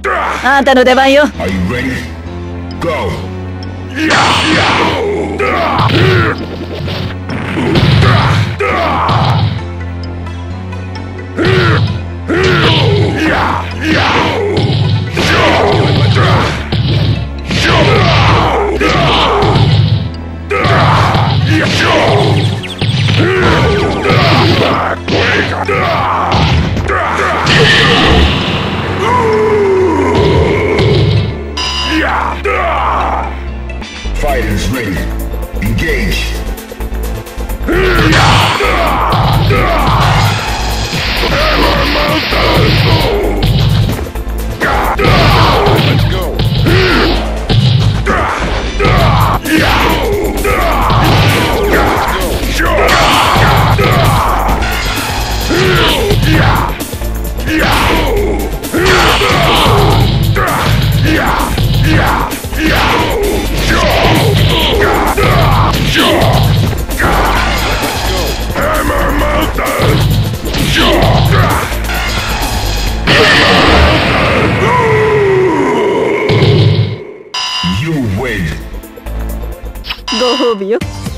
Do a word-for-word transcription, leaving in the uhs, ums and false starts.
あんたの出番よ。 Are you ready? Go! Fighters ready. Engage. Let's go. You win. ご褒美よ。